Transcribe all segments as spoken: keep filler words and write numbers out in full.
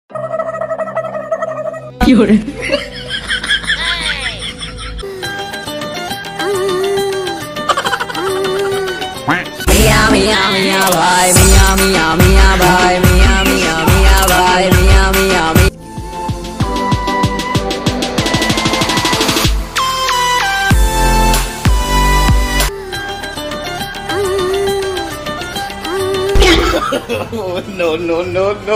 Yore. Mia mia mia bhai, mia mia mia bhai, mia mia mia bhai, mia mia mia. No no no no.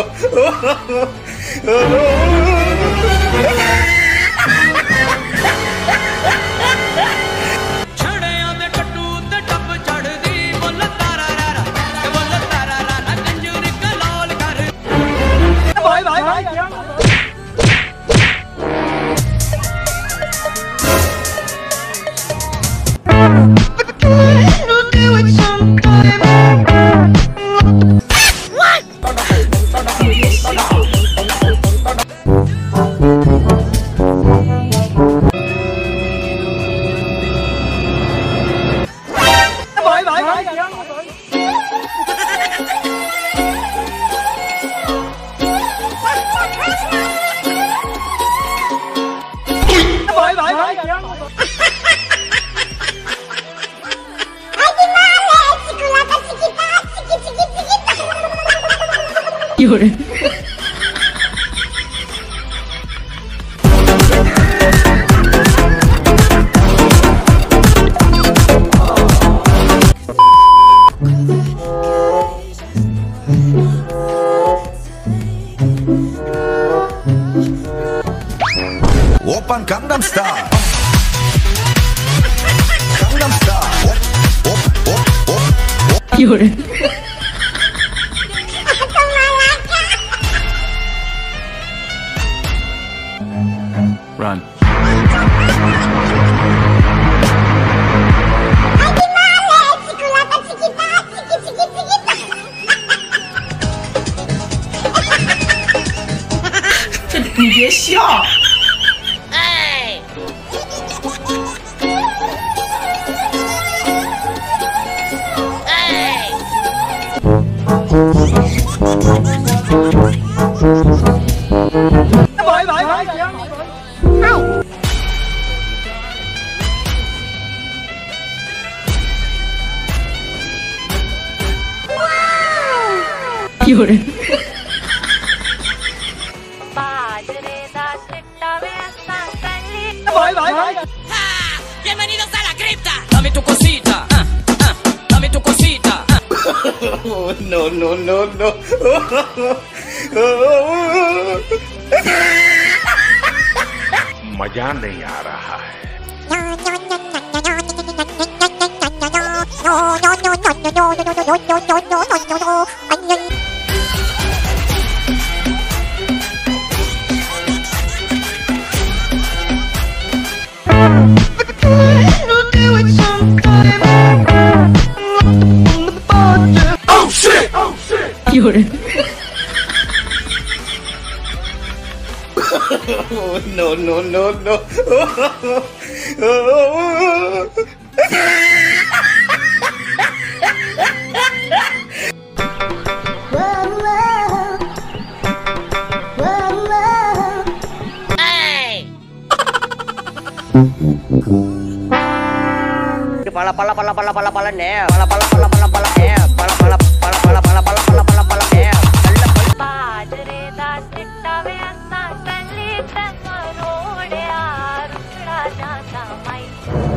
Yore. Open Gangnam Style. Gangnam Style. Op, op, op, op. Yore. Run. 这你别笑。 哎。哎。喂喂喂。Yore. Bienvenidos a la cripta. Dame tu cosita, uh, uh, dame tu cosita. Oh, no no no no. मजा नहीं आ रहा है। Oh shit! Oh shit! Yore. Oh, no no no no. Pala pala pala pala pala pala ne pala pala pala pala pala ne pala pala pala pala pala pala pala pala pala ne बाजरे दा सिट्टा वे अन्ना कली तंग रोड़या रुखड़ा जाता माई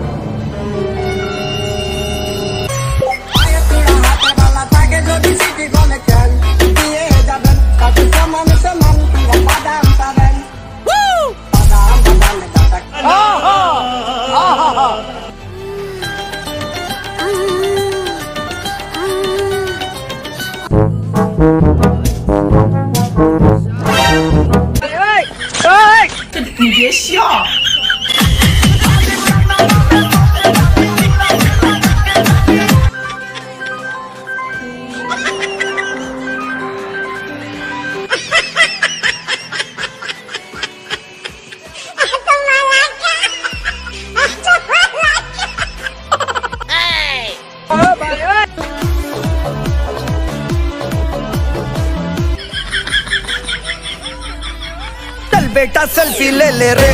आया तुड़ा हाथ वाला ताके जो दिसी की गोने चल दिए जाबन ताके समान समान पिया बादाम साबन वू बादाम बादाम ताक हा हा हा हा 这你别笑。 चल बेटा सेल्फी ले ले रे।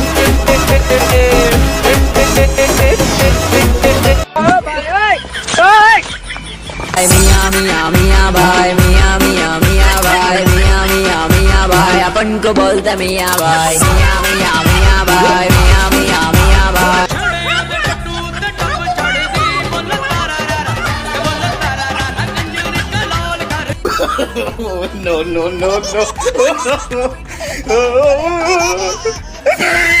मियाँ मियाँ मियाँ भाई, मियाँ मियाँ मियाँ भाई, मियाँ मियाँ मियाँ भाई, अपन को बोलते मियाँ भाई, मियाँ मियाँ मियाँ भाई, मियाँ मियाँ मियाँ भाई। Oh, no, no, no, no.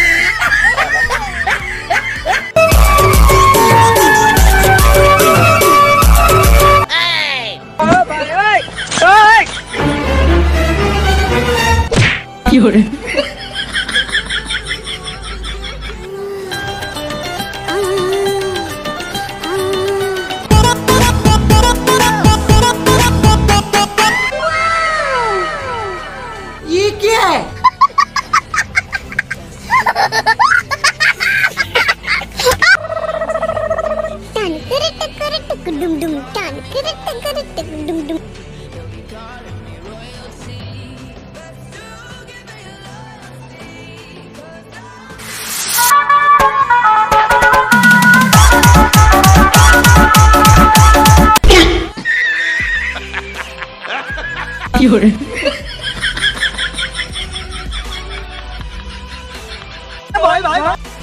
ये क्या है? भाई भाई